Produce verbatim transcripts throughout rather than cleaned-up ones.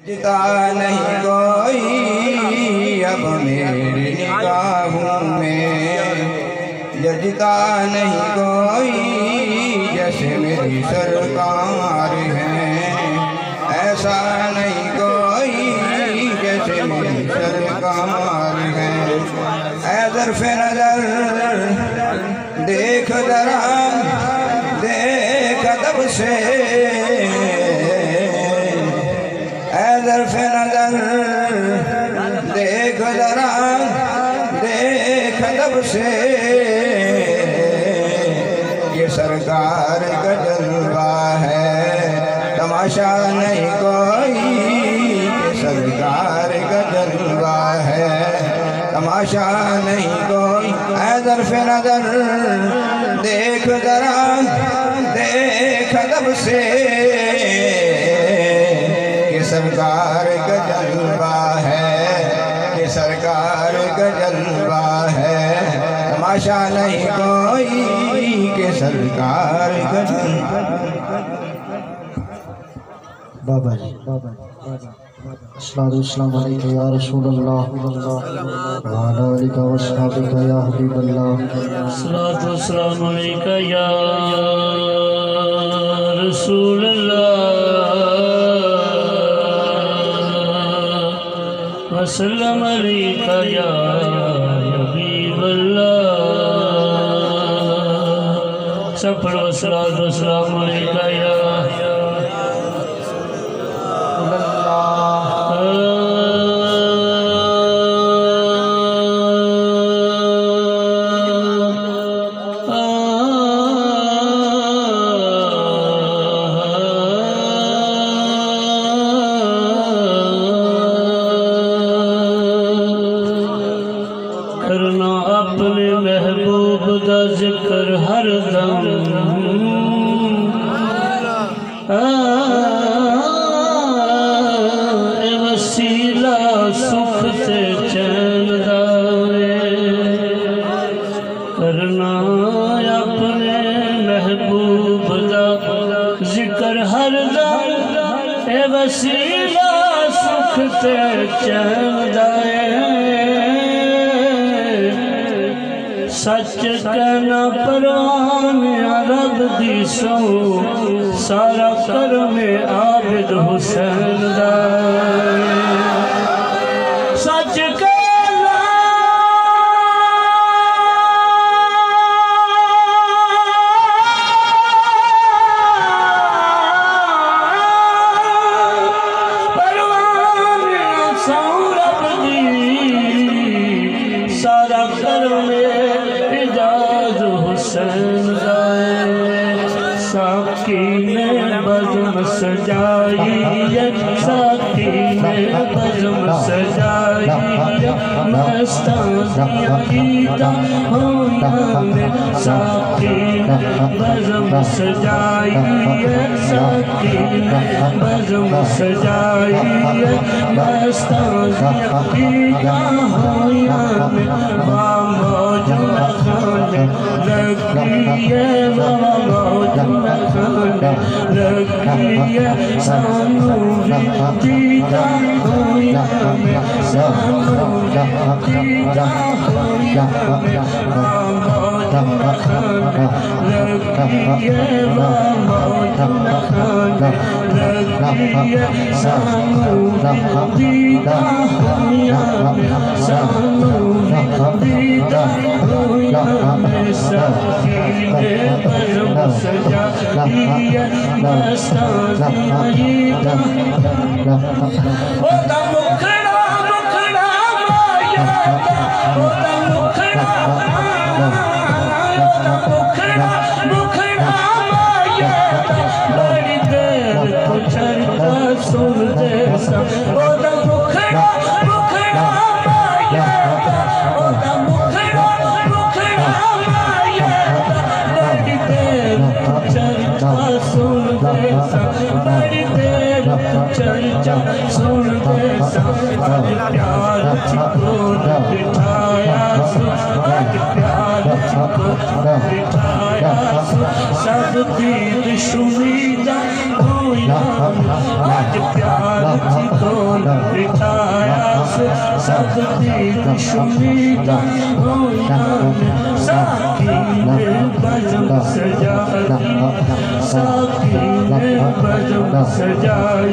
जता नहीं कोई अब मेरी निगाहों में, जता नहीं कोई जैसे मेरी सरकार है, ऐसा नहीं कोई जैसे मेरी सरकार है। ऐ ज़र्फ़े नज़र देख जरा, देख अदब से, ऐ ज़र्फ़े नज़र देख जरा, देख अदब से, ये सरकार का जलवा है, तमाशा नहीं कोई, ये सरकार का जलवा है, तमाशा नहीं कोई। ऐ ज़र्फ़े नज़र देख जरा, देख अदब से, ये सरकार का जलवा है, ये सरकार का जलवा है, तमाशा नहीं कोई के सरकार का जलवा। बाबा जी अस्सलाम वालेकुम या रसूल अल्लाह व अला आलिका व अस्हाबिका या हबीब अल्लाह। अस्सलातु वस्सलामु अलैका या रसूल अल्लाह व सल्लम अलैका या हबीब अल्लाह। सब पढ़ो अस्सलातु वस्सलामु अलैका या करना अपने महबूब दा जिक्र हर दम, ए वसीला सुख ते चैन दा, करना अपने महबूब दा जिक्र हर दम, ए वसीला सुख ते चैन दा। सच कहना परवान अरब दी सो, सारा कर्म आबिद हुसैन दा। सच कहना परवान सौरभ दी, सारा कर्म साकी ने बज़म सजाई, साकी ने बज़म सजाई, मस्तानियाँ गीता होया में, साकी ने बज़म सजाई, साकी ने बज़म सजाई, मस्तानियाँ गीता होया में, मौज खाने लगी मौज खाने लगी सानू दीदा होया में, सानू दीदा होया में, मौज खाने लगी मौज खाने लगी सानू दीदा होया में, सानू दीदा होया में। सकीने बज़म सजाई मस्तानियाँ ओदा मुखड़ा मुखड़ा माया, ओदा मुखड़ा ओदा मुखड़ा मुखड़ा माया, बड़ी देर तो चरता सुन दे सा, ओदा मुखड़ा मुखड़ा माया, ओदा मुखड़ा मुखड़ा माया, बड़ी देर तो चरता सुन दे सा, बड़ी देर तो चर्चा सुन दे सा। प्यार को बिठाया सो, प्यार को बिठाया सो, सब पीर शुमीदा होया, आज प्यार को बिठाया सब दीद शुमीदा हो साकी ने बजम सजाई साकी ने बजम सजाई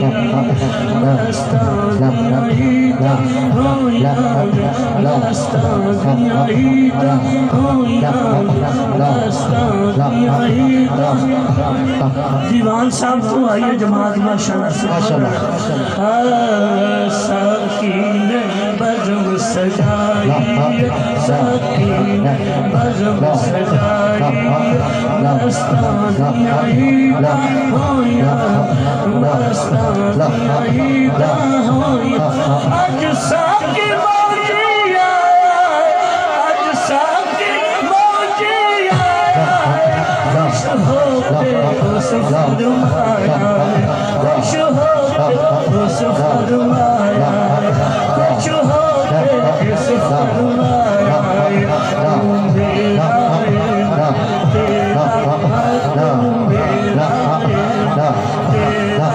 मस्तानिया हो मस्तानिया हो मस्तानिया। दीवान साहब तो आइए जमात माशाल्लाह साकी ने बजम सजाई साकी ने बजम सजाई मस्तानिया होया मस्तानिया होया। आज साकी मौजिया आज साकी मौजिया खुश हो के उस फरमाया खुश हो के उस फरमाया खुश हो के उस फरमाया तू मेरा तेरा तू मेरा तेरा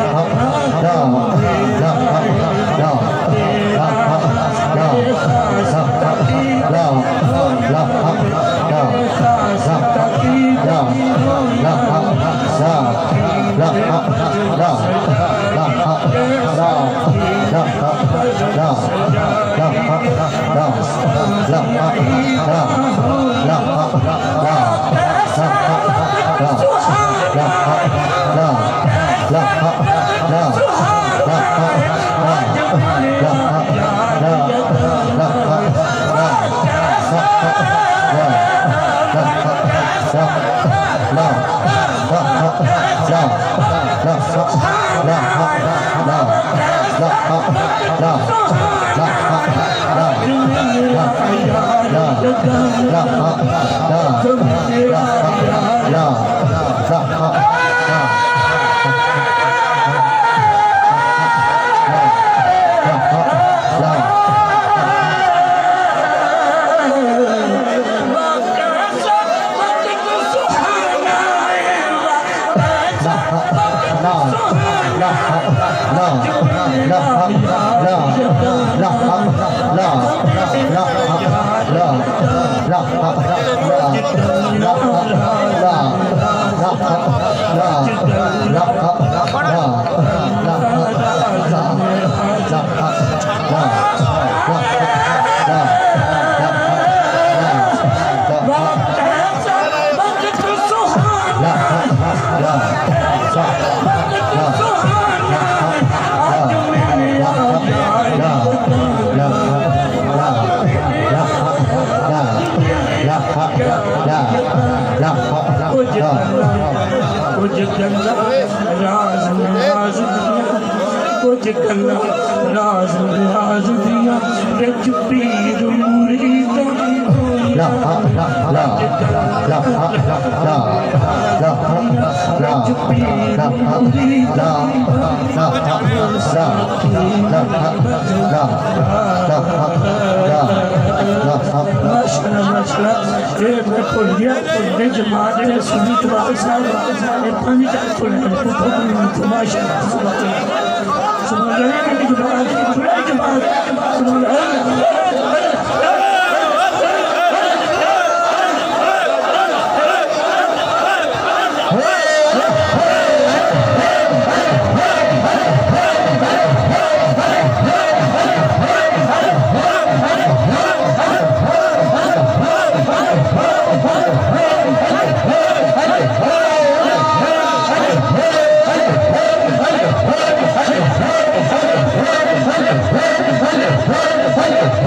कुछ गल्ला राज राज दिया कुछ गल्ला राज राज दिया रज पीर मुरीदा ला ला ला ला ला रज पीर मुरीदा ला माशाल्लाह माशाल्लाह ये मैं खोल दिया ये जमात ने सुनी तो वापस साहब ये पानी का खोल है तो माशाल्लाह सुबह सुबह की जमात पूरा जमात सुबह Hey!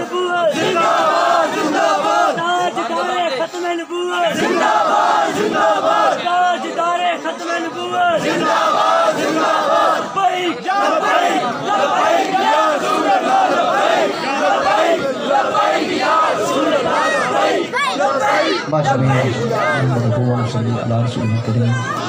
नबूवत जिंदाबाद जिंदाबाद ताजदारे खत्म नबूवत जिंदाबाद जिंदाबाद ताजदारे खत्म नबूवत जिंदाबाद जिंदाबाद लब्बैक लब्बैक लब्बैक या रसूल अल्लाह लब्बैक लब्बैक लब्बैक या रसूल अल्लाह लब्बैक लब्बैक माशाअल्लाह।